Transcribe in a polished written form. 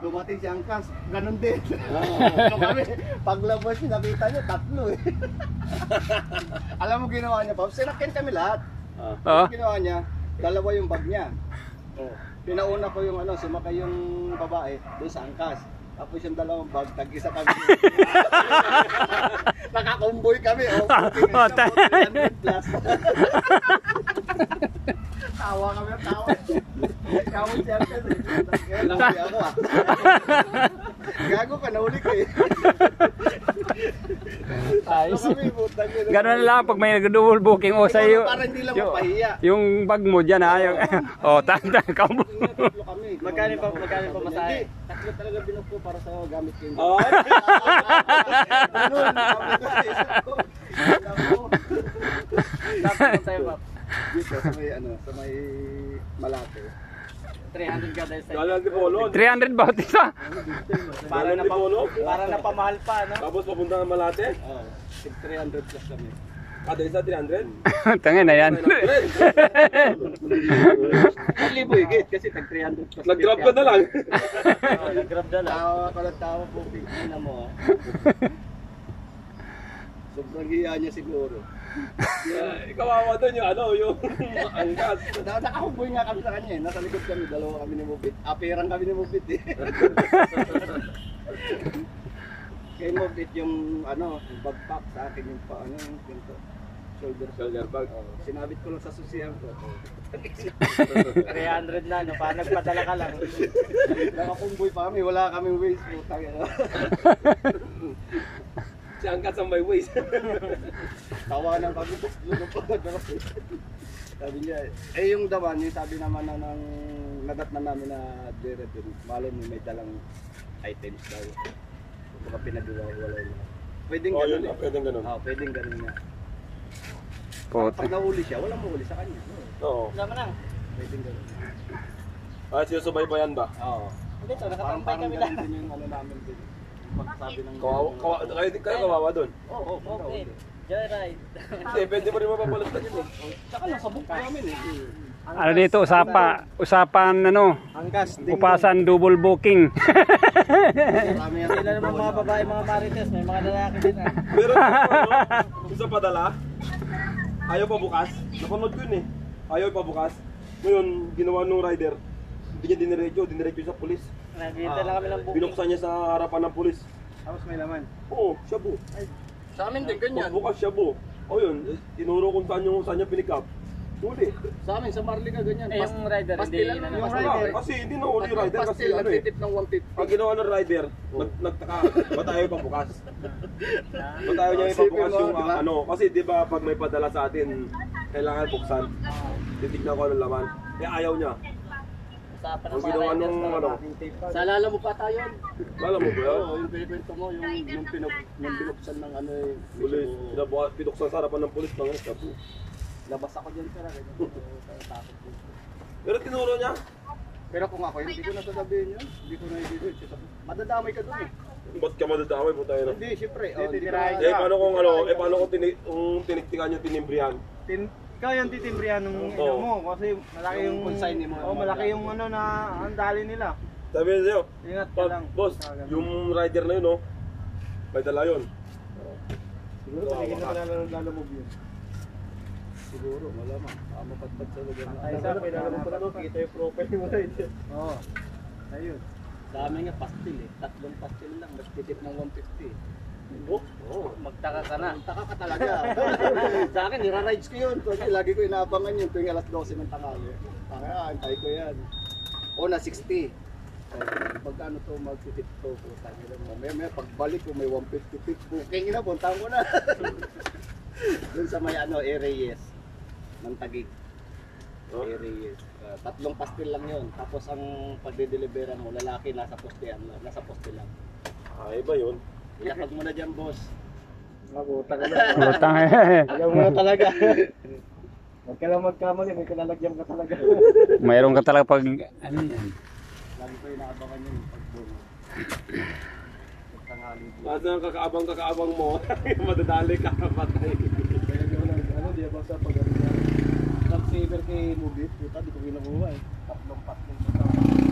dumating si Angkas, ganun din. So kami, paglabas niya, nakita niya, tatlo eh. Alam mo ginawa niya, Pops, sinakyan kami lahat. Ginawa niya, dalawa yung bag niya. Pinauna ko yung sumakay yung babae doon sa Angkas. Tapos yung dalawang bag, tag-isa kami. Nakakumboy kami. Plus. Tawa kami, tawa. Kamon siya kasi. Langoy ako ah. Gago ka, nahuli ko eh. Ayos. Ganun lang pag may nag-double booking o sa'yo. Para hindi lang mapahiya. Yung bag mo dyan ha. Tanda ka mo. Magkano pa masahe? Tatlo talaga binok ko para sa gamit ko. Dapat sa'yo, Pap. Dito sa may Malate. 300 ka dahil sa'yo. 300 ba isa? Para na pamahal pa, no? Tapos papunta ng Malate? Oo. 300 plus kami. Kada isa 300? Tangin na yan. Ang libo higit kasi tag 300 plus. Nag-grab ka na lang. Nag-grab na lang. Tawa ka ng tawa po. Tingnan mo ah. Sobrang hiya niya siguro. Kawawa doon yung angkas. Nakakumboy nga kami sa kanya eh. Nasa likod kami, dalawa kami ni Mupit. Aperang kami ni Mupit eh. Kay Mupit yung yung backpack sa akin yung yung ganito. Shoulder bag. Sinabit ko lang sa susiyan ko. 300 na, no? Paano nagpadala ka lang? Nakakumboy pa kami, wala kaming waste. Si angkas ang may waist. Tawanan kami. Sabi niya, yung daman, yung sabi naman ng nagat na namin na dire din, malay mo may dalang items daw. Baka pinagawa-walay na. Pwedeng ganun eh. Pwedeng ganun. Pwedeng ganun nga. Pote. Pag nahuli siya, walang mahuli sa kanya. Oo. Sama na. Pwedeng ganun. Sinusubaybayan ba? Oo. Hindi to, Parang nakatambay kami lang. ganun din yung namin din. Pagsabi ng... Kayo kawawa doon? Oo, Okay. Joyride. Hindi, pwede mo rin mapapalastan yun eh. Tsaka nasabog pa namin eh. Ano dito, usapan Angkas. upasan double booking. Marami yan. Sila naman mga babae, mga marites, may mga lalaki din ah. Pero yung sa padala, ayaw pa bukas. Napanood ko yun eh. Ayaw pa bukas. Ngayon, ginawa nung rider, hindi niya diniretso sa pulis. Naghihintay lang kami ng booking. Binuksan niya sa harapan ng pulis. Tapos may laman. Oo, shabu. Sa amin din ganyan. Bukas shabu. O yun, tinuro kung saan niya pinikap. Huli. Sa amin, sa Marlica ganyan. Yung rider, pastil hindi lang na yung naman. rider. Kasi hindi na huli rider kasi Pastil, nagtitip ng 150. Ang ginawa ng rider, nagtaka, ba't ayaw pa bukas? Ba't ayaw niya ipabukas yung kasi di ba pag may padala sa atin, kailangan buksan. Titignan ko anong laman. Kaya ayaw niya. Usapan ng Ang mga ginawa riders nung na Sa alala mo pa tayo yun? Lala mo ba yan? Oo, yung pinikwento mo, yung binuksan ng Pulis, pinuksan sa harapan ng pulis ng shabu. labas ako dyan sir, takot din. Pero tinuro niya? Pero kung ako, hindi ko na sasabihin yun. Hindi ko na i-do. Madadamay ka dun eh. Ba't ka madadamay po tayo na? Hindi, syempre. Paano kung paano kung tiniktikan yung tinimbrihan? Ikaw yung titimbrihan ng ino mo kasi malaki yung consignee mo. malaki yung na ang dali nila. Sabi niya sa'yo, Ingat ka lang. boss, yung rider na yun may dala yun. Siguro paligid na pala ng lalamog yun. Siguro, malamang. Mapatpad sa lugar na. Ay, sa may lalamog pala doon, kita yung profile mo rin. Oo. Ayun. Sa amin nga pastil eh. 3 pastil lang. Nagtitip ng 150. Oo. Magtaka ka na. Magtaka ka talaga. Sa akin, nira-rides ko yun. Kasi lagi ko inaabangan yun tuwing alas 12 ng tanghali. Antay ko yan. O na 60. Magkano to magtitip to? May pagbalik ko may 150 tip. Booking na, puntahan ko na. Doon sa may Reyes. Ng Taguig. Reyes. 3 pastil lang yun. Tapos ang pagde-deliveran mo, lalaki nasa poste lang. Ay ba yun? Ilapag mo na dyan, boss. Mabuta ka na. Utang Ayaw mo na talaga. Huwag ka lang magkamali, may kalalagyan ka talaga. Mayroon ka talaga pag ano yan. Lagi ko inaabangan yun pag-boom. Tanghali. Asa ang kakaabang mo, madadali ka, patay. Kaya di ko lang, di ba sa pag-saver kay Mubit, di ko kinukuha eh. 3 pastil.